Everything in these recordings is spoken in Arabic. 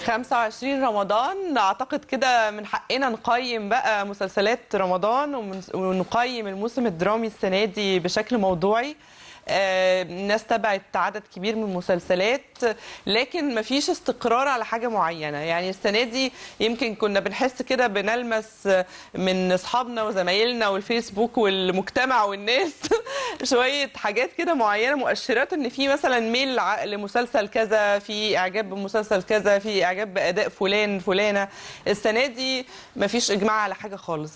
25 رمضان اعتقد كده من حقنا نقيم بقى مسلسلات رمضان ونقيم الموسم الدرامي السنه دي بشكل موضوعي. الناس تبعت عدد كبير من المسلسلات، لكن مفيش استقرار على حاجه معينه. يعني السنه دي يمكن كنا بنحس كده بنلمس من اصحابنا وزمايلنا والفيسبوك والمجتمع والناس شويه حاجات كده معينه، مؤشرات ان في مثلا ميل لمسلسل كذا، في اعجاب بمسلسل كذا، في اعجاب باداء فلان فلانه. السنه دي مفيش اجماع على حاجه خالص.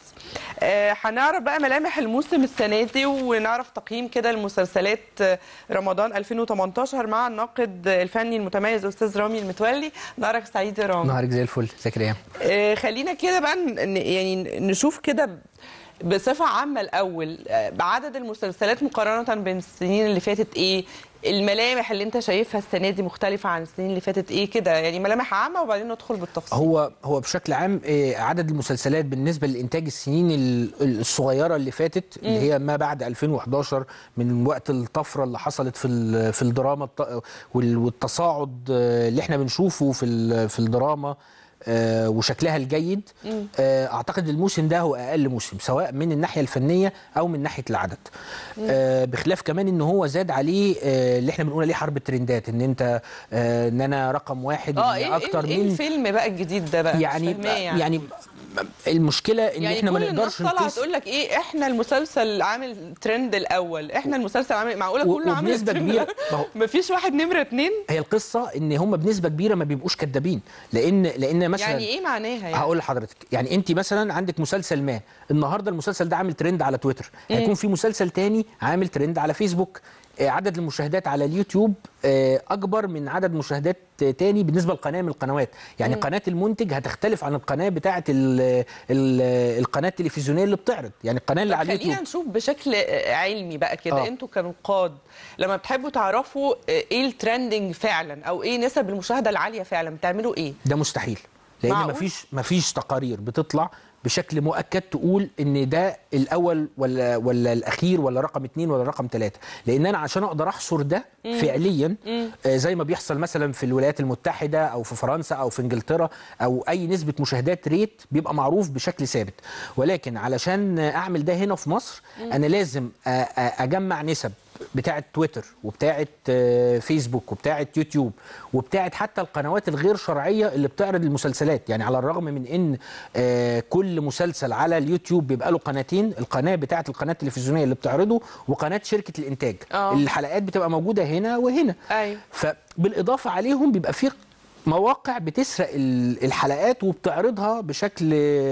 هنعرف بقى ملامح الموسم السنه دي ونعرف تقييم كده المسلسلات رمضان 2018 مع الناقد الفني المتميز استاذ رامي المتولي. نهارك سعيد يا رامي. نهارك زي الفل. ازيك يا ريم؟ خلينا كده بقى يعني نشوف كده بصفه عامه الاول بعدد المسلسلات مقارنه بين السنين اللي فاتت، ايه الملامح اللي انت شايفها السنه دي مختلفه عن السنين اللي فاتت؟ ايه كده يعني ملامح عامه وبعدين ندخل بالتفصيل. هو بشكل عام عدد المسلسلات بالنسبه لانتاج السنين الصغيره اللي فاتت اللي هي ما بعد 2011 من وقت الطفره اللي حصلت في الدراما والتصاعد اللي احنا بنشوفه في الدراما وشكلها الجيد. اعتقد الموسم ده هو اقل موسم سواء من الناحيه الفنيه او من ناحيه العدد، بخلاف كمان ان هو زاد عليه اللي احنا بنقول عليه حرب الترندات، ان انت ان انا رقم واحد اكتر من الفيلم بقى الجديد ده بقى يعني المشكله ان يعني احنا ما نقدرش نقيس. طلعت تقول لك ايه، احنا المسلسل عامل ترند الاول، احنا المسلسل عامل، معقوله كله عامل بنسبه كبيره مفيش واحد نمره 2. هي القصه ان هم بنسبه كبيره ما بيبقوش كدابين، لان مثلا يعني ايه معناها؟ يعني هقول لحضرتك، يعني انت مثلا عندك مسلسل ما النهارده المسلسل ده عامل ترند على تويتر، هيكون في مسلسل تاني عامل ترند على فيسبوك، عدد المشاهدات على اليوتيوب اكبر من عدد مشاهدات تاني بالنسبه لقناه من القنوات. يعني قناه المنتج هتختلف عن القناه بتاعه القناه التلفزيونيه اللي بتعرض، يعني القناه اللي على اليوتيوب. خلينا نشوف بشكل علمي بقى كده. انتوا كنقاد لما بتحبوا تعرفوا ايه الترندنج فعلا او ايه نسب المشاهده العاليه فعلا بتعملوا ايه؟ ده مستحيل، لان مفيش تقارير بتطلع بشكل مؤكد تقول ان ده الاول ولا الاخير ولا رقم 2 ولا رقم 3، لان انا عشان اقدر احصر ده فعليا زي ما بيحصل مثلا في الولايات المتحده او في فرنسا او في انجلترا او اي نسبه مشاهدات ريت بيبقى معروف بشكل ثابت، ولكن علشان اعمل ده هنا في مصر انا لازم اجمع نسب بتاعه تويتر وبتاعه فيسبوك وبتاعه يوتيوب وبتاعه حتى القنوات الغير شرعيه اللي بتعرض المسلسلات. يعني على الرغم من ان كل مسلسل على اليوتيوب بيبقى له قناتين، القناه بتاعه القناه التلفزيونيه اللي بتعرضه وقناه شركه الانتاج. الحلقات بتبقى موجوده هنا وهنا. أيوة. فبالاضافه عليهم بيبقى في مواقع بتسرق الحلقات وبتعرضها بشكل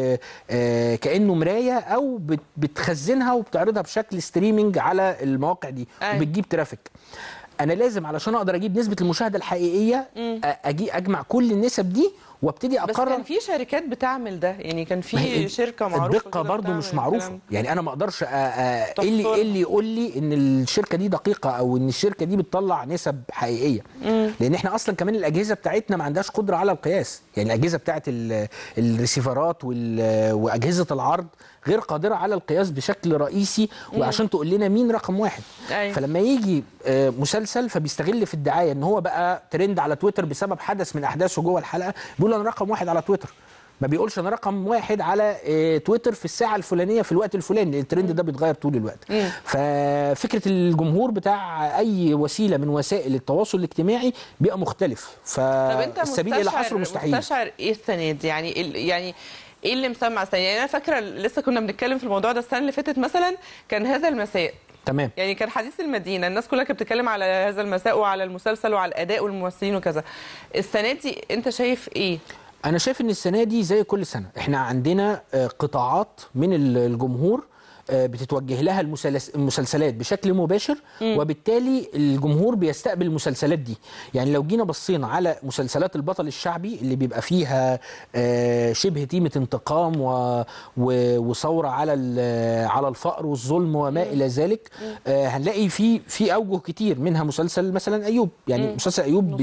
كأنه مراية أو بتخزنها وبتعرضها بشكل ستريمينج على المواقع دي. أيوة. وبتجيب ترافيك. أنا لازم علشان أقدر أجيب نسبة المشاهدة الحقيقية أجمع كل النسب دي وابتدي اقرر. بس كان في شركات بتعمل ده، يعني كان في شركه معروفه. الدقه برضو مش معروفه، يعني انا ما اقدرش ايه اللي يقول لي ان الشركه دي دقيقه او ان الشركه دي بتطلع نسب حقيقيه. لان احنا اصلا كمان الاجهزه بتاعتنا ما عندهاش قدره على القياس، يعني الاجهزه بتاعت الريسيفرات واجهزه العرض غير قادره على القياس بشكل رئيسي وعشان تقول لنا مين رقم واحد. أيوة. فلما يجي مسلسل فبيستغل في الدعايه ان هو بقى ترند على تويتر بسبب حدث من احداثه جوه الحلقه، بيقول انا رقم واحد على تويتر، ما بيقولش انا رقم واحد على تويتر في الساعه الفلانيه في الوقت الفلاني. الترند ده بيتغير طول الوقت. ففكره الجمهور بتاع اي وسيله من وسائل التواصل الاجتماعي بيبقى مختلف، فالسبيل الى حصره مستحيل. مستشعر ايه السنه دي؟ يعني ايه اللي مسمع السنه؟ يعني انا فاكره لسه كنا بنتكلم في الموضوع ده السنه اللي فاتت مثلا، كان هذا المساء. تمام. يعني كان حديث المدينه، الناس كلها كانت بتتكلم على هذا المساء وعلى المسلسل وعلى الاداء والممثلين وكذا. السنه دي انت شايف ايه؟ أنا شايف إن السنة دي زي كل سنة إحنا عندنا قطاعات من الجمهور بتتوجه لها المسلسلات بشكل مباشر، وبالتالي الجمهور بيستقبل المسلسلات دي. يعني لو جينا بصينا على مسلسلات البطل الشعبي اللي بيبقى فيها شبه تيمة انتقام وثورة على الفقر والظلم وما إلى ذلك، هنلاقي في أوجه كتير منها مسلسل مثلا أيوب. يعني مسلسل أيوب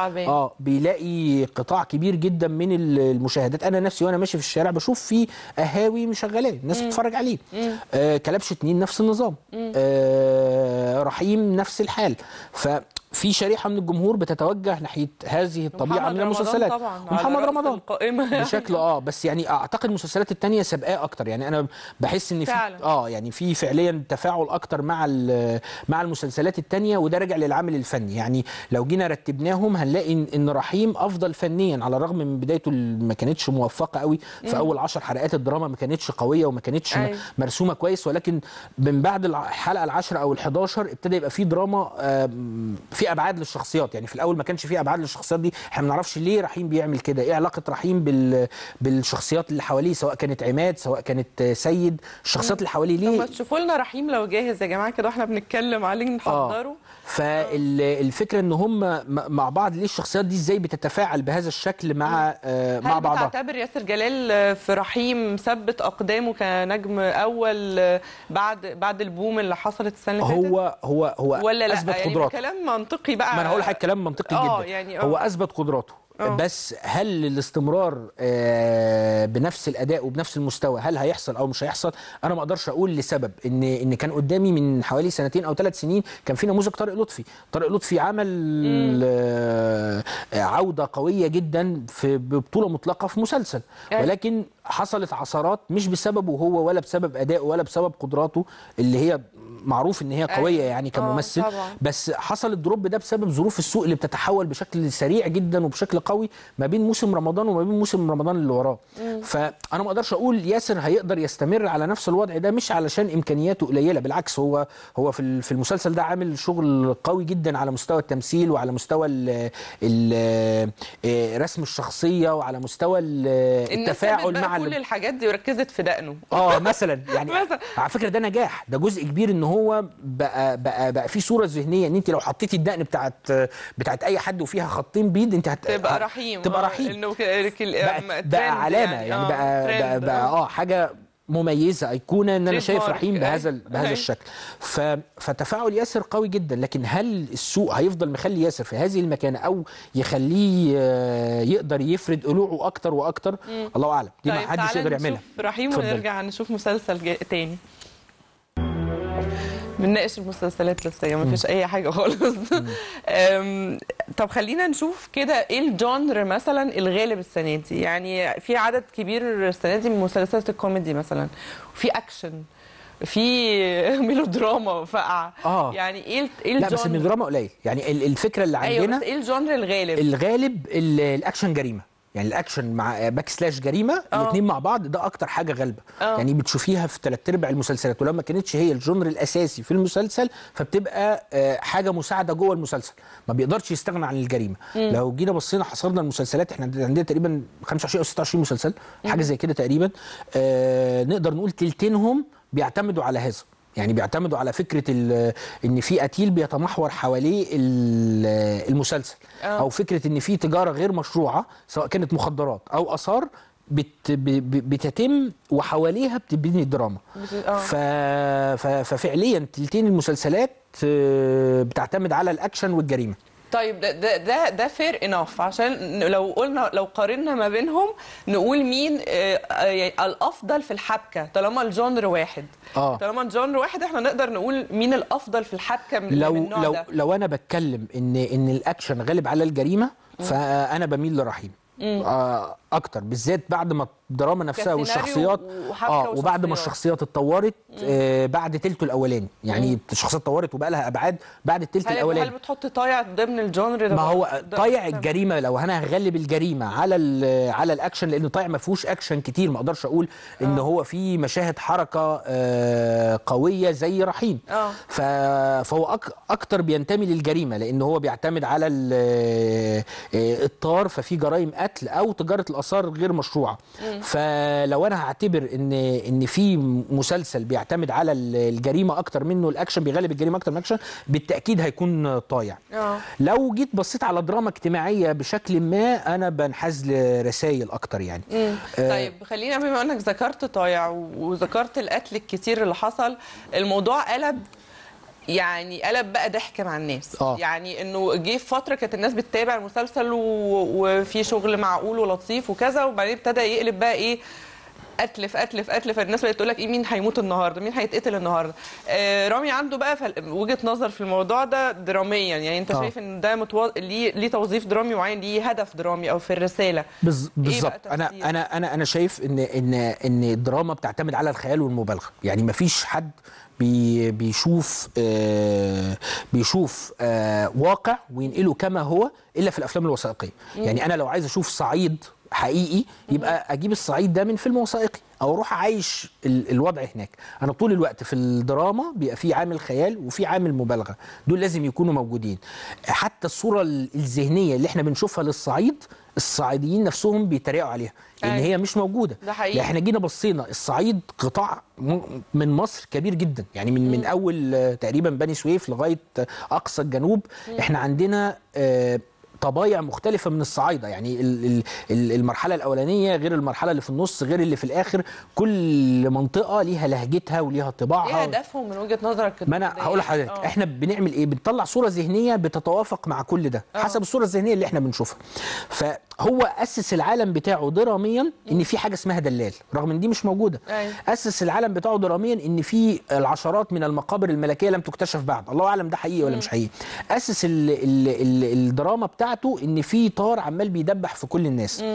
بيلاقي قطاع كبير جدا من المشاهدات. أنا نفسي وأنا ماشي في الشارع بشوف فيه قهاوي مشغلاه الناس بتتفرج عليه. كلبش 2 نفس النظام، رحيم نفس الحال. في شريحه من الجمهور بتتوجه ناحيه هذه الطبيعه من المسلسلات. محمد رمضان بشكل بس يعني اعتقد المسلسلات التانية سابقاه اكتر. يعني انا بحس ان في يعني في فعليا تفاعل اكتر مع المسلسلات التانية، وده راجع للعامل الفني. يعني لو جينا رتبناهم هنلاقي ان رحيم افضل فنيا، على الرغم من بدايته ما كانتش موفقه قوي في اول 10 حلقات. الدراما ما كانتش قويه وما كانتش مرسومه كويس، ولكن من بعد الحلقه ال10 او ال11 ابتدى يبقى في دراما، في ابعاد للشخصيات. يعني في الاول ما كانش في ابعاد للشخصيات دي، احنا ما نعرفش ليه رحيم بيعمل كده، ايه علاقه رحيم بالشخصيات اللي حواليه، سواء كانت عماد سواء كانت سيد، الشخصيات اللي حواليه ليه. طب ما تشوفوا لنا رحيم لو جاهز يا جماعه كده واحنا بنتكلم عليه نحضره. فالفكره ان هم مع بعض، ليه الشخصيات دي ازاي بتتفاعل بهذا الشكل مع بعضها. هل بتعتبر ياسر جلال في رحيم ثبت اقدامه كنجم اول بعد البوم اللي حصلت السنه اللي فاتت؟ هو ولا لا؟ اثبت يعني قدراته. كلام منطقي بقى. ما انا هقول لك كلام منطقي جدا. يعني هو اثبت قدراته. بس هل الاستمرار بنفس الاداء وبنفس المستوى هل هيحصل او مش هيحصل؟ انا ما اقدرش اقول، لسبب ان كان قدامي من حوالي 2 أو 3 سنين كان في نموذج طارق لطفي عمل عوده قويه جدا في ببطوله مطلقه في مسلسل، ولكن حصلت عثرات مش بسببه هو ولا بسبب ادائه ولا بسبب قدراته اللي هي معروف ان هي قويه يعني كممثل. بس حصل الدروب ده بسبب ظروف السوق اللي بتتحول بشكل سريع جدا وبشكل قوي ما بين موسم رمضان وما بين موسم رمضان اللي وراه. فانا ما اقدرش اقول ياسر هيقدر يستمر على نفس الوضع ده، مش علشان امكانياته قليله، بالعكس هو في المسلسل ده عامل شغل قوي جدا على مستوى التمثيل وعلى مستوى رسم الشخصيه وعلى مستوى التفاعل مع كل الحاجات دي وركزت في دقنه. مثلا يعني على فكره ده نجاح، ده جزء كبير ان هو بقى في صوره ذهنيه ان انت لو حطيتي الدقن بتاعت اي حد وفيها خطين بيض انت تبقى رحيم. انه بقى علامه يعني بقى حاجه مميزه، ايقونه ان انا شايف رحيم بهذا الشكل. فتفاعل ياسر قوي جدا، لكن هل السوق هيفضل مخلي ياسر في هذه المكانه او يخليه يقدر يفرد قلوعه اكتر واكتر؟ الله اعلم، دي ما حدش يقدر يعملها. رحيم ونرجع نشوف مسلسل تاني. بنناقش المسلسلات لسه ما فيش اي حاجه خالص. طب خلينا نشوف كده ايه الجانر مثلا الغالب السنه دي. يعني في عدد كبير السنه دي من مسلسلات الكوميدي مثلا، وفي اكشن، في ميلودراما فقع. يعني ايه الجانر؟ لا بس الميلودراما قليل، يعني الفكره اللي عندنا. ايوه بس ايه الجانر الغالب؟ الغالب الاكشن جريمه، يعني الاكشن مع باك سلاش جريمه، الاثنين مع بعض ده اكتر حاجه غالبه. يعني بتشوفيها في 3/4 المسلسلات، ولما كانتش هي الجونر الاساسي في المسلسل فبتبقى حاجه مساعده جوه المسلسل، ما بيقدرش يستغنى عن الجريمه. لو جينا بصينا حصرنا المسلسلات، احنا عندنا تقريبا 25 او 26 مسلسل حاجه زي كده تقريبا. نقدر نقول تلتينهم بيعتمدوا على هذا، يعني بيعتمدوا على فكره ان في قتيل بيتمحور حواليه المسلسل، او فكره ان في تجاره غير مشروعه سواء كانت مخدرات او اثار بتتم وحواليها بتبني الدراما. ففعليا تلتين المسلسلات بتعتمد على الاكشن والجريمه. طيب ده فير اناف، عشان لو قارنا ما بينهم نقول مين الافضل في الحبكه طالما الجانر واحد. طالما الجانر واحد احنا نقدر نقول مين الافضل في الحبكه من النوع ده. لو انا بتكلم ان الاكشن غالب على الجريمه فانا بميل لرحيم اكتر، بالذات بعد ما الدراما نفسها والشخصيات وبعد ما الشخصيات اتطورت بعد تلته الاولاني. يعني الشخصيات اتطورت وبقى لها ابعاد بعد التلت الاولاني. هل بتحط طايع ضمن الجانر ده؟ ما هو طايع الجريمه، لو انا هغلب الجريمه على الاكشن، لان طايع ما فيهوش اكشن كتير، ما اقدرش اقول ان هو في مشاهد حركه قويه زي رحيم. فهو اكتر بينتمي للجريمه، لان هو بيعتمد على الطار، ففي جرائم قتل او تجاره الاثار غير مشروعه. فلو انا هعتبر ان في مسلسل بيعتمد على الجريمه اكتر منه الاكشن، بيغلب الجريمه اكتر من الاكشن، بالتاكيد هيكون طايع. لو جيت بصيت على دراما اجتماعيه بشكل ما انا بنحاز لرسائل اكتر يعني. طيب خلينا بما انك ذكرت طايع وذكرت القتل الكتير اللي حصل، الموضوع قلب بقى ضحك مع الناس. يعني انه جه في فتره كانت الناس بتتابع المسلسل وفي شغل معقول ولطيف وكذا، وبعدين ابتدى يقلب بقى ايه قتل في قتل في قتل، فالناس بقت تقول لك ايه، مين هيموت النهارده، مين هيتقتل النهارده. رامي عنده بقى وجهه نظر في الموضوع ده دراميا، يعني انت شايف ان ده ليه توظيف درامي معين، ليه هدف درامي او في الرساله؟ بالظبط. انا شايف ان الدراما بتعتمد على الخيال والمبالغه. يعني ما فيش حد بيشوف واقع وينقله كما هو الا في الافلام الوثائقيه. يعني انا لو عايز اشوف صعيد حقيقي يبقى اجيب الصعيد ده من فيلم وثائقي او اروح اعيش الوضع هناك. انا طول الوقت في الدراما بيبقى في عامل خيال وفي عامل مبالغه، دول لازم يكونوا موجودين. حتى الصوره الذهنيه اللي احنا بنشوفها للصعيد الصعيديين نفسهم بيتريقوا عليها لان هي مش موجوده. ده حقيقي. احنا جينا بصينا الصعيد قطاع من مصر كبير جدا، يعني من اول تقريبا بني سويف لغايه اقصى الجنوب. احنا عندنا طبايع مختلفة من الصعايدة، يعني المرحلة الأولانية غير المرحلة اللي في النص غير اللي في الآخر. كل منطقة ليها لهجتها وليها طباعها. ايه هدفهم من وجهة نظرك؟ ما أنا هقول لحضرتك احنا بنعمل ايه، بنطلع صورة ذهنية بتتوافق مع كل ده حسب الصورة الذهنية اللي احنا بنشوفها. فهو أسس العالم بتاعه دراميا ان في حاجة اسمها دلال رغم ان دي مش موجودة. أسس العالم بتاعه دراميا ان في العشرات من المقابر الملكية لم تكتشف بعد، الله أعلم ده حقيقي ولا مش حقيقي. أسس الدراما بتاعته ان في طار عمال بيدبح في كل الناس.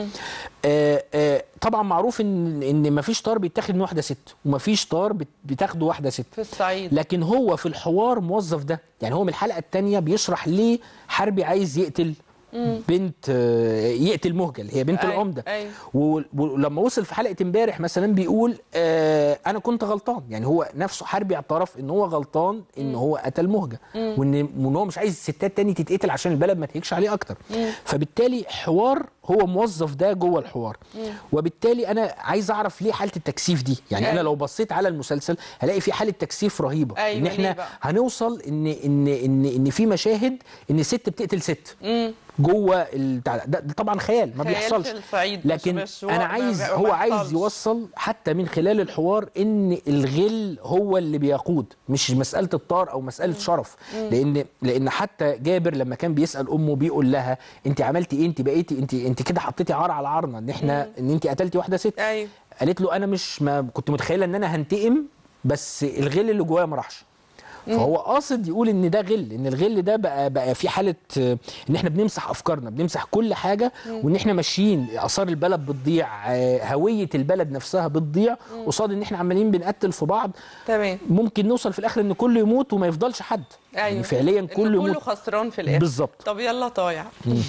طبعا معروف ان مفيش طار بيتاخد من واحده ست ومفيش طار بتاخده واحده ست في الصعيد، لكن هو في الحوار موظف ده. يعني هو من الحلقه الثانيه بيشرح ليه حربي عايز يقتل بنت، يقتل مهجل هي بنت العمده. ولما وصل في حلقه امبارح مثلا بيقول انا كنت غلطان. يعني هو نفسه حربي اعترف ان هو غلطان ان هو قتل مهجه وان هو مش عايز الستات تاني تتقتل عشان البلد ما تهيكش عليه اكتر. فبالتالي حوار هو موظف ده جوه الحوار. وبالتالي انا عايز اعرف ليه حاله التكثيف دي. يعني انا لو بصيت على المسلسل هلاقي في حاله تكثيف رهيبه. ان احنا هنوصل ان في مشاهد ان ست بتقتل ست جوه ده طبعا خيال ما بيحصلش، لكن انا عايز هو عايز يوصل حتى من خلال الحوار ان الغل هو اللي بيقود، مش مساله الطار او مساله شرف. لان حتى جابر لما كان بيسال امه بيقول لها انت عملتي ايه، انت بقيتي انت كده حطيتي عار على عارنا ان انت قتلتي واحده ست. قالت له انا مش ما كنت متخيله ان انا هنتقم بس الغل اللي جوايا ما راحش. فهو قاصد يقول ان ده غل، ان الغل ده بقى في حاله ان احنا بنمسح افكارنا بنمسح كل حاجه وان احنا ماشيين اثار البلد بتضيع، هويه البلد نفسها بتضيع قصاد ان احنا عمالين بنقتل في بعض. تمام. ممكن نوصل في الاخر ان كله يموت وما يفضلش حد. يعني فعليا كله يموت، كله خسران في الاخر بالظبط. طب يلا طايع.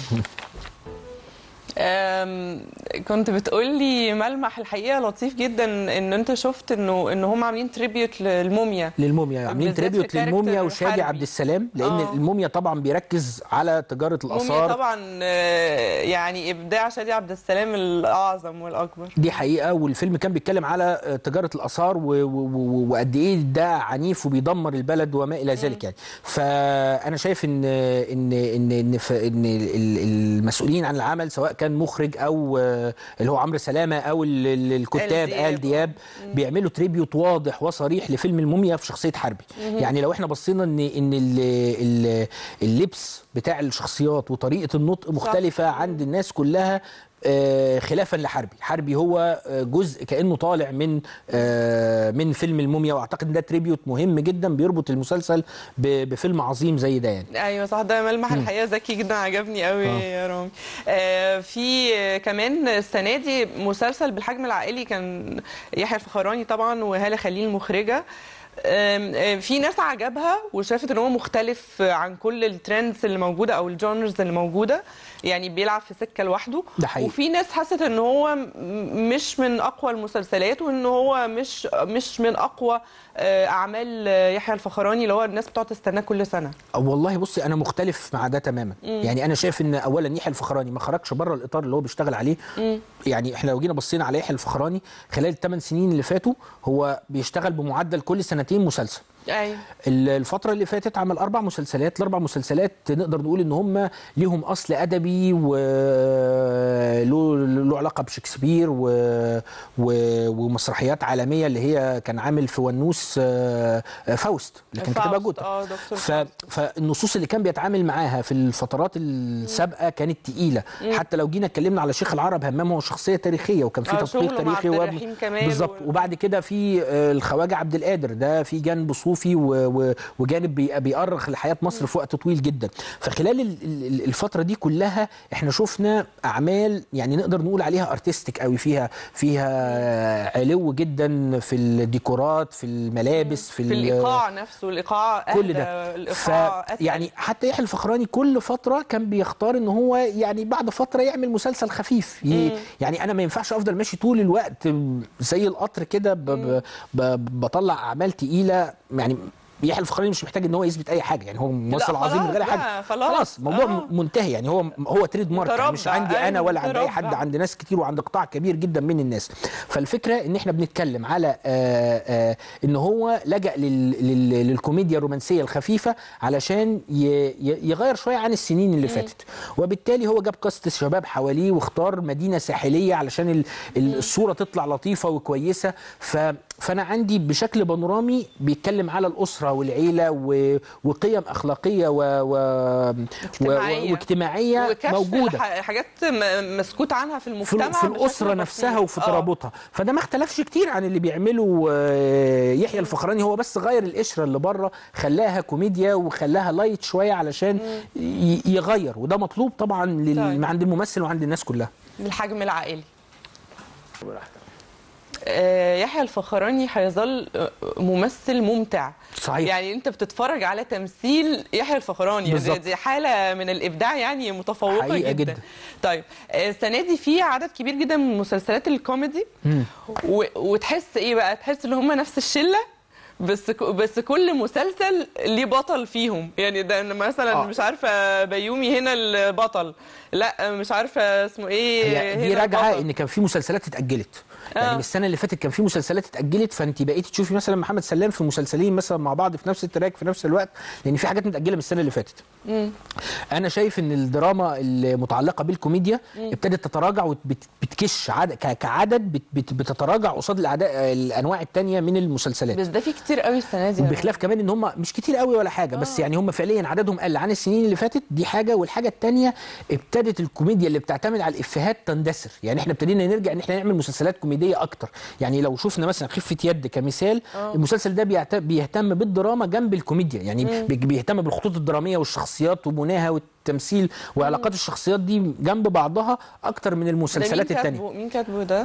كنت بتقولي ملمح الحقيقه لطيف جدا ان انت شفت ان هم عاملين تريبيوت للموميا عاملين تريبيوت للموميا وشادي عبد السلام، لان الموميا طبعا بيركز على تجاره الاثار. الموميا طبعا يعني ابداع شادي عبد السلام الاعظم والاكبر. دي حقيقه، والفيلم كان بيتكلم على تجاره الاثار وقد ايه ده عنيف وبيدمر البلد وما الى ذلك. يعني فانا شايف ان المسؤولين عن العمل سواء كان مخرج او اللي هو عمرو سلامه او الكتاب آل دياب بيعملوا تريبيوت واضح وصريح لفيلم الموميا في شخصيه حربي. يعني لو احنا بصينا ان اللبس بتاع الشخصيات وطريقه النطق مختلفه عند الناس كلها خلافا حربي هو جزء كانه طالع من فيلم الموميا، واعتقد ان ده تريبيوت مهم جدا بيربط المسلسل بفيلم عظيم زي ده. يعني ايوه صح، ده ملمح الحقيقه ذكي جدا عجبني قوي يا رامي. في كمان السنه دي مسلسل بالحجم العائلي كان يحيى الفخراني طبعا وهاله خليل المخرجه. في ناس عجبها وشافت ان هو مختلف عن كل الترندز اللي موجوده او الجونرز اللي موجوده، يعني بيلعب في سكه لوحده. وفي ناس حست ان هو مش من اقوى المسلسلات وان هو مش من اقوى اعمال يحيى الفخراني اللي هو الناس بتقعد تستناه كل سنه. والله بصي انا مختلف مع ده تماما. يعني انا شايف ان اولا يحيى الفخراني ما خرجش بره الاطار اللي هو بيشتغل عليه. يعني احنا لو جينا بصينا على يحيى الفخراني خلال ال8 سنين اللي فاتوا هو بيشتغل بمعدل كل سنتين مسلسل. ايوه. الفترة اللي فاتت عمل 4 مسلسلات، الأربع مسلسلات نقدر نقول إن هم ليهم أصل أدبي وله علاقة بشكسبير ومسرحيات عالمية، اللي هي كان عامل في ونوس فاوست اللي كان كاتبها جوتا. فالنصوص اللي كان بيتعامل معاها في الفترات السابقة كانت تقيلة. حتى لو جينا اتكلمنا على شيخ العرب همام، هو شخصية تاريخية وكان في تدقيق تاريخي بالظبط. وبعد كده في الخواجة عبد القادر، ده في جانب صوفي وجانب بيأرخ لحياة مصر في وقت طويل جدا. فخلال الفترة دي كلها احنا شفنا أعمال يعني نقدر نقول عليها ارتستيك قوي، فيها علو جدا في الديكورات، في الملابس، في الإيقاع نفسه، الإيقاع كل ده. يعني حتى يحيى الفخراني كل فترة كان بيختار ان هو يعني بعد فترة يعمل مسلسل خفيف. يعني انا ما ينفعش افضل ماشي طول الوقت زي القطر كده بطلع اعمال تقيلة. يعني يحيى الفخراني مش محتاج ان هو يثبت اي حاجه، يعني هو ممثل عظيم من غير حاجه. خلاص الموضوع منتهي. يعني هو تريد مارك، يعني مش عندي انا ولا عند اي حد، عند ناس كتير وعند قطاع كبير جدا من الناس. فالفكره ان احنا بنتكلم على ان هو لجأ للكوميديا الرومانسيه الخفيفه علشان يغير شويه عن السنين اللي فاتت، وبالتالي هو جاب كاست شباب حواليه واختار مدينه ساحليه علشان الصوره تطلع لطيفه وكويسه. فانا عندي بشكل بانورامي بيتكلم على الاسره والعيله وقيم اخلاقيه واجتماعيه موجوده، حاجات مسكوت عنها في المجتمع، في الاسره نفسها وفي ترابطها. فده ما اختلفش كتير عن اللي بيعمله يحيى الفخراني. هو بس غير القشره اللي بره، خلاها كوميديا وخلاها لايت شويه علشان يغير، وده مطلوب طبعا عند الممثل وعند الناس كلها. الحجم العائلي. يحيى الفخراني هيظل ممثل ممتع. صحيح. يعني انت بتتفرج على تمثيل يحيى الفخراني، دي حاله من الابداع يعني متفوقه جدا. طيب السنه دي في عدد كبير جدا من مسلسلات الكوميدي، وتحس ايه بقى، تحس ان هم نفس الشله، بس كل مسلسل ليه بطل فيهم. يعني ده مثلا مش عارفه بيومي هنا البطل، لا مش عارفه اسمه ايه، دي راجعه ان كان في مسلسلات اتاجلت. يعني من السنه اللي فاتت كان في مسلسلات اتاجلت، فانت بقيتي تشوفي مثلا محمد سلام في مسلسلين مثلا مع بعض في نفس التراك في نفس الوقت، لان في حاجات متاجله من السنه اللي فاتت. انا شايف ان الدراما المتعلقه بالكوميديا ابتدت تتراجع وبتكش كعدد بتتراجع قصاد الانواع الثانيه من المسلسلات. بس ده في كتير قوي السنه دي، بخلاف كمان ان هم مش كتير قوي ولا حاجه، بس يعني هم فعليا عددهم قل عن السنين اللي فاتت. دي حاجه. والحاجه الثانيه ابتدت الكوميديا اللي بتعتمد على الافيهات تندثر. يعني احنا ابتدينا نرجع ان احنا نعمل مسلسلات كوميديه اكتر. يعني لو شفنا مثلا خفه يد كمثال، المسلسل ده بيهتم بالدراما جنب الكوميديا. يعني بيهتم بالخطوط الدراميه والشخصيات وبناها والتمثيل وعلاقات الشخصيات دي جنب بعضها اكتر من المسلسلات الثانيه. مين كاتبه ده؟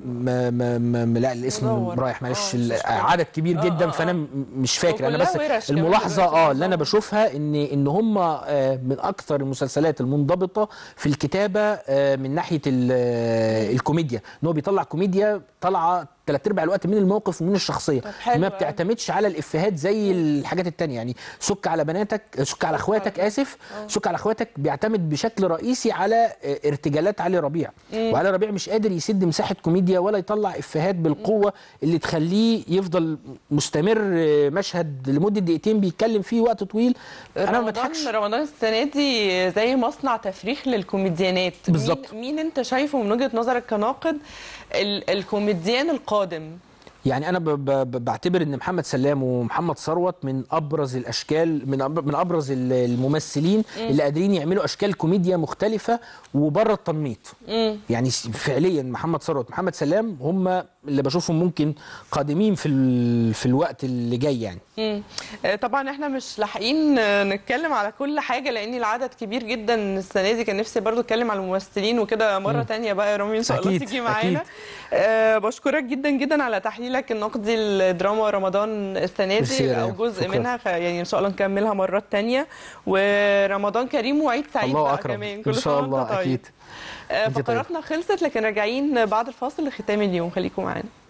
لا الاسم رايح معلش، عدد كبير جدا فانا مش فاكر. انا بس الملاحظه اللي انا بشوفها ان هم من اكثر المسلسلات المنضبطه في الكتابه من ناحيه الكوميديا، ان هو بيطلع كوميديا طالعه 3/4 الوقت من الموقف ومن الشخصيه، ما بتعتمدش على الافيهات زي الحاجات التانية. يعني سك على اخواتك سك على اخواتك بيعتمد بشكل رئيسي على ارتجالات علي ربيع، وعلي ربيع مش قادر يسد مساحه كوميديا ولا يطلع افيهات بالقوه اللي تخليه يفضل مستمر مشهد لمده دقيقتين بيتكلم فيه وقت طويل. انا ما بضحكش. رمضان السنه دي زي مصنع تفريخ للكوميديانات بالظبط. مين انت شايفه من وجهه نظرك كناقد الكوميديان القادم؟ يعني انا بعتبر ان محمد سلام ومحمد ثروت من ابرز الاشكال، من ابرز الممثلين اللي قادرين يعملوا اشكال كوميديا مختلفه وبره التنميط. يعني فعليا محمد ثروت ومحمد سلام هم اللي بشوفهم ممكن قادمين في الوقت اللي جاي يعني. طبعا احنا مش لاحقين نتكلم على كل حاجه لان العدد كبير جدا السنه دي. كان نفسي برضو اتكلم على الممثلين وكده مره ثانيه بقى يا رامي ان شاء الله تيجي معانا. بشكرك جدا جدا على تحليلك النقدي لدراما رمضان السنه دي او جزء منها. يعني ان شاء الله نكملها مرات ثانيه. ورمضان كريم وعيد سعيد الله بقى أكرم. كمان. ان شاء الله. اكيد. فقراتنا خلصت لكن راجعين بعد الفاصل لختام اليوم. خليكم معانا.